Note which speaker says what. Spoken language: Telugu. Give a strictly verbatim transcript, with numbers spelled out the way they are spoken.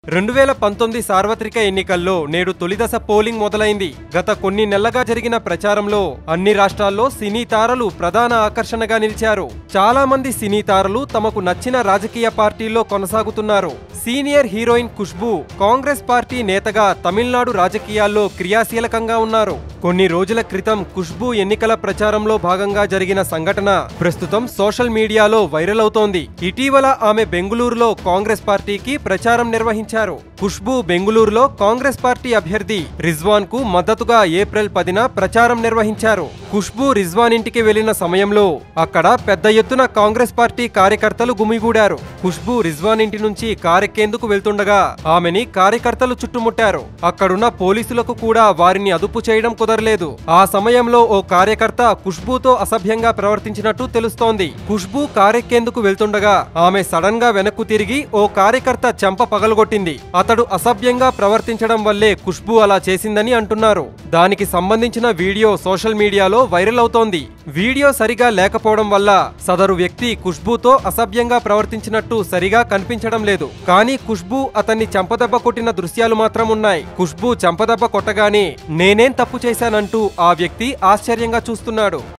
Speaker 1: రెండు వేల పంతొమ్మిది సార్వత్రిక ఎన్నికల్లో నేడు తొలిదశ పోలింగ్ మొదలైంది. గత కొన్ని నెలలుగా జరిగిన ప్రచారంలో అన్ని రాష్ట్రాల్లో సినీ తారలు ప్రధాన ఆకర్షణగా నిలిచారు. చాలా మంది సినీ తారలు తమకు నచ్చిన రాజకీయ పార్టీల్లో కొనసాగుతున్నారు. Senior heroine Khushbu Congress party నేతగా తమిళనాడు రాజకీయాల్లో క్రియాశీలకంగా ఉన్నారు. కొన్ని రోజుల క్రితం ఖుష్బూ ఎన్నికల ప్రచారంలో భాగంగా జరిగిన సంఘటన ప్రస్తుతం సోషల్ మీడియాలో వైరల్ అవుతోంది. ఇటీవల ఆమె బెంగుళూరులో కాంగ్రెస్ పార్టీకి ప్రచారం నిర్వహించారు. ఖుష్బూ బెంగుళూరులో కాంగ్రెస్ పార్టీ అభ్యర్థి రిజ్వాన్ కు మద్దతుగా ఏప్రిల్ పదిన ప్రచారం నిర్వహించారు. ఖుష్బూ రిజ్వాన్ ఇంటికి వెళ్లిన సమయంలో అక్కడ పెద్ద ఎత్తున కాంగ్రెస్ పార్టీ కార్యకర్తలు గుమిగూడారు. ఖుష్బూ రిజ్వాన్ ఇంటి నుంచి కారెక్కేందుకు వెళ్తుండగా ఆమెని కార్యకర్తలు చుట్టుముట్టారు. అక్కడున్న పోలీసులకు కూడా వారిని అదుపు చేయడం కుదరలేదు. ఆ సమయంలో ఓ కార్యకర్త ఖుష్బూతో అసభ్యంగా ప్రవర్తించినట్టు తెలుస్తోంది. ఖుష్బూ కారెక్కేందుకు వెళ్తుండగా ఆమె సడన్ గా వెనక్కు తిరిగి ఓ కార్యకర్త చెంప పగలగొట్టింది. అతడు అసభ్యంగా ప్రవర్తించడం వల్లే ఖుష్బూ అలా చేసిందని అంటున్నారు. దానికి సంబంధించిన వీడియో సోషల్ మీడియాలో వైరల్ అవుతోంది. వీడియో సరిగా లేకపోవడం వల్ల సదరు వ్యక్తి ఖుష్బూతో అసభ్యంగా ప్రవర్తించినట్టు సరిగా కనిపించడం లేదు. కానీ ఖుష్బూ అతన్ని చెంపదెబ్బ కొట్టిన దృశ్యాలు మాత్రం ఉన్నాయి. ఖుష్బూ చెంపదెబ్బ కొట్టగానే నేనేం తప్పు చేశానంటూ ఆ వ్యక్తి ఆశ్చర్యంగా చూస్తున్నాడు.